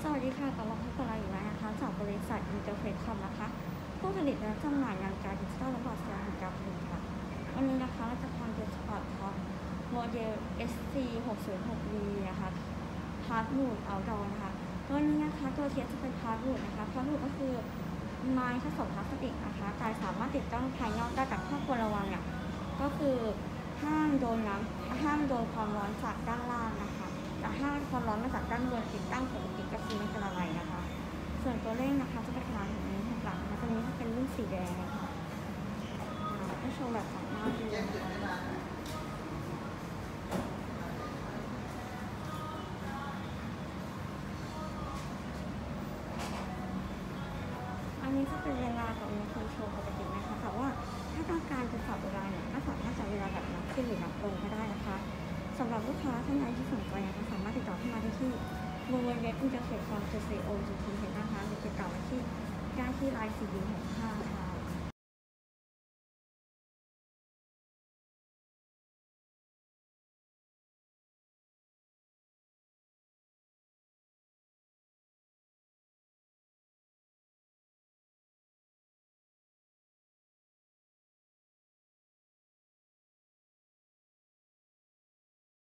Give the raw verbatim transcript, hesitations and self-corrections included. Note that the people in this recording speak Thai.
วัสดีค่ะกลับมาพบกับเราอีกแล้วนะคะจากบริษัท Interface Com นะคะผู้ผลิตและจำหน่ายงานการดิจิทัลและบอร์ดเสียงของการผลิตค่ะวันนี้นะคะเราจะทำเป็นสปอร์ตท็อปโมเดล เอส ซี หก ศูนย์ หก วี นะคะพาร์ทมูดเอาดอร์นะคะตัวนี้นะคะตัวเทียจะเป็นพาร์ทมูดนะคะพาร์ทมูดก็คือไม้ผสมพลาสติกนะคะการสามารถติดตั้งภายนอกได้แต่ข้อควรระวังเนี่ยก็คือห้ามโดนน้ำห้ามโดนความร้อนจากด้านล่างนะคะแต่ถ้าความร้อนมาจากด้านบนติดตั้งปกติก็คือไม่เป็นอะไรนะคะส่วนตัวเลขนะคะจะเป็นขนาดหนึ่งนิ้วหกหลักนะคะตัวนี้จะเป็นรุ่นสีแดงนะคะให้ชมแบบสองหน้าดูนะคะอันนี้จะเป็นเวลาของมีคนโชว์ปกตินะคะแต่ว่าถ้าต้องการจะปรับเวลาเนี่ยก็สามารถจัดเวลาแบบนับขึ้นหรือนับลงก็ได้นะคะสำหรับลูกค้าท่านใดที่สนใจนะคะ